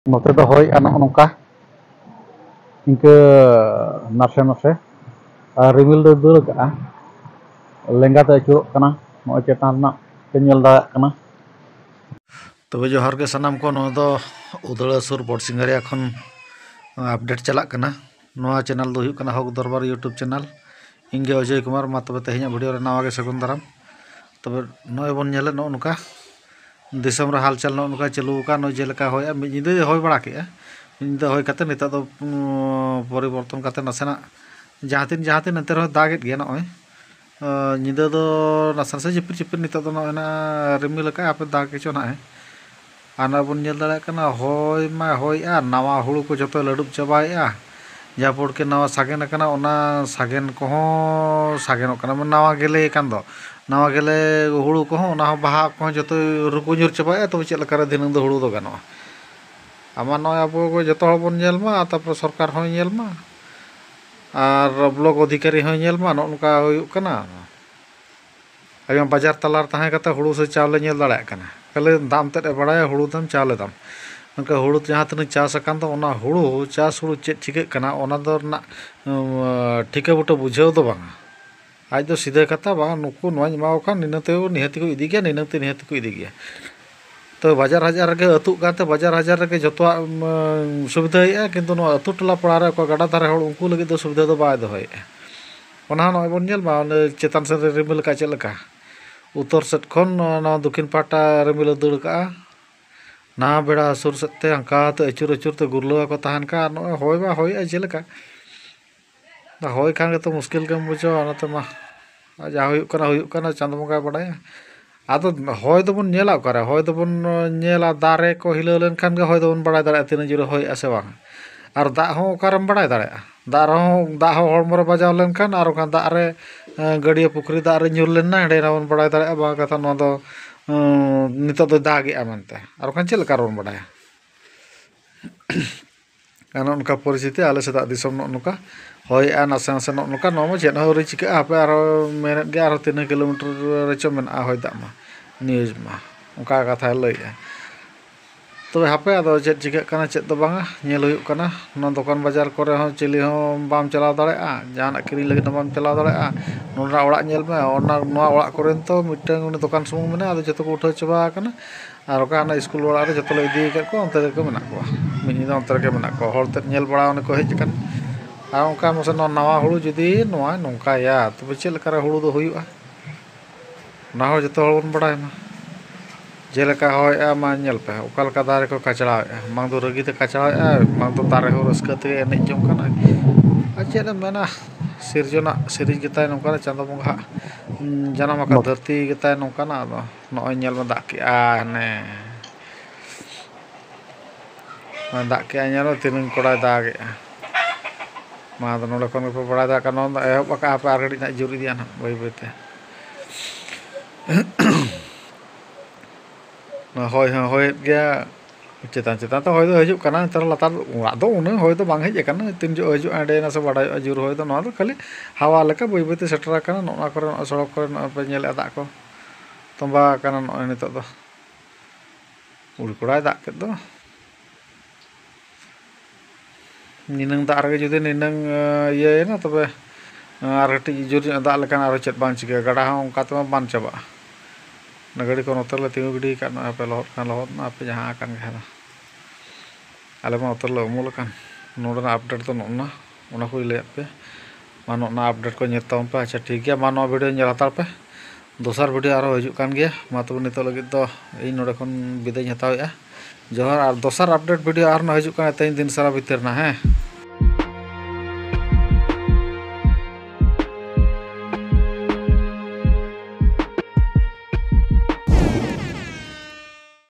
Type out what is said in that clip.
नोते दो होय आ नोंका इनके नासे नासे रिमिल दो दूर का लेंगा ते अचुरोग कना नोय चेतान ना पे नेल दाड़ाग कना तबे जोहार के सनाम को नो दो उदड़ा सुर बड़सिंगारिया खन अपडेट चलाग कना नोआ चैनल दो हुयुग कना हक दरबार यूट्यूब चैनल इंगे अजय कुमार मा तबे तेहेኛ वीडियो रे नवा गे सगुन दाराम तबे नोय बन नेले नो नुका दिसम रे हालचाल नो नुका चालू का नो जेलका होय मि निदे होय बड़ा के निदे होय कते निता दो परिवर्तन कते नसेना जहातिन अंतर दागेत गे नोय निदे दो नसन से चिपिर चिपिर निता दो नोय ना रिमिल का आपे दाग के चोना है आना बन नेल दाड़ा कना होय मा होय आ नवा हुड़ू को जतो लडुब चबाया जापोड़ के नवा सागेन कना ओना सागेन को सागेन कना नवा गेले कान दो नवा गेले हुड़ू को ओना बाहा को जतो रुको जुर चबाया तो चेल कर दिन दो हुड़ू दो गानो आमा नय अब को जतो बन नेल मा तापर सरकार होय नेल मा आर ब्लॉक अधिकारी होय नेल मा नोनका हुयुग कना आगे बाजार तलार ताहे कता हुड़ू से चावले नेल दाड़ा कना कले दाम ते बड़ाया हुड़ू दाम चावले दाम उनका हुड़ू जहाँ तक चास अकान तो ओना हुड़ू चास हुड़ू चेक चिके कना ओना दो ना ठिका बुटा बुझाव दो बांगा आज दो सीधे कथा बा नुकु नोय माव का निनते निहति को इदी गया निनते निहति को इदी गया तो बाजार हजार के अतु काते बाजार हजार के जतवा सुविधा है किंतु नो अतु टला पड़ा रे को गाडा धारे हड़ उनको लगे दो सुविधा दो बाय दो है ओना नोय बन नेल मा चेतन से रिमिल का चलका उत्तर सेट खन ना दक्षिण पाटा रिमिल दड़ का ना बेड़ा सुर सत्ते अंका तो अचुर अचुर तो गुरलो को तहन का नो होय बा होय जेलका दा होय खान के तो मुश्किल के बुझो अनते मा जा हुयुग कना चांद बंगा बडाया आदो होय दो बन नेला करे होय दो बन नेला दारे को हिलो लेन खान के होय दो बन बड़ा दाड़ा तीन जुरो होय आसे बांग आर दा हो ओकारम बड़ा दाड़ा दा हो हड़मो बजाव लेन खान आर खान दा रे गड़िया पुखरी दा रे ᱧᱩᱨ लेन ना एडे ना बन बड़ा दाड़ा बा कथा नो दो नितो दो दागे आमनते आर खान चेल कार बन बडाया अन उनका परिस्थिति आले सदा दिसम नो नुका होय आ नासे नासे नो नुका नो चेन हो रि चिका आपे आर मेन गे आर 3 किलोमीटर रेचो मेन आ होय दा मा न्यूज मा उनका कथा लय तो हापे आदो चेत चिका कना चेत दो बांगा नेल हुयुग कना नो दुकान बाजार करे हो चिली हो बाम चलाव दाड़े आ जाना किरी लगे न बाम चलाव दाड़े आ नोना ओड़ा नेल मे ओना नोआ ओड़ा करेन तो मिटन उनी दुकान सुमुंग मेना आदो जतो को उठा चबा कना आर का ना स्कूल ओड़ा रे जतो ले इदी के को अंते के मेना को मिनी अंतर के मेना को हर ते नेल बड़ा ओने को हेज कन आ उनका मसे नवा हुड़ू जुदी नोआ नोंका या तो चेल कर हुड़ू दो हुयुआ ना हो जतो हर बन बड़ा ना जेलका होय मा नेल पे ओकाल का दारे को कचड़ा मांग दो रगी ते कचड़ा मांग दो तारे हो रस्का ते एने जम कना अच्छा मेना सिरजना सिरिज गताय नोका चांदो बंगा जनाम का धरती गताय नोका ना नोय नेल में दाग के ने दाग के नेल तीन कोड़ा दाग मा दो नोडे कोन को बड़ा दा कनो एहब का आप आर गडी ना जुरी दिया ना बई बईते होय होय गया चेतान चेतान तो होय दो हजु कना तर लतार उड़ा दो उन होय दो बांग हेज कना तीन जो हजु आडे ना से बड़ा जुर होय दो ना दो खाली हवा लेका बई बईते सेटरा कना नोना करे सड़क करे पे नेल दा को तंबा कना नो नितो दो उड़ कोड़ा दा के दो निनंग दा रे जुदि निनंग ये ना तबे आर हटी जुर दा लेकान आरो चेत बांच के गड़ा हो उनका तो बान चबा नगड़ी को नतर ले तिंगु गिडी का पे लहत ना पे जहां कान गहरा आले मा उतर ले उमुल कान नोडना अपडेट तो नोना ओना को ले पे मानो ना अपडेट को नेताम पे अच्छा ठीक गया मानो वीडियो नेल हतार पे दोसर वीडियो आरो हजु कान गया मा तो नितो लगे तो इन नोडे खन विदाय हतावेआ जोहार आर दोसर अपडेट वीडियो आर ना हजु कान तेन दिन सारा भीतर ना है।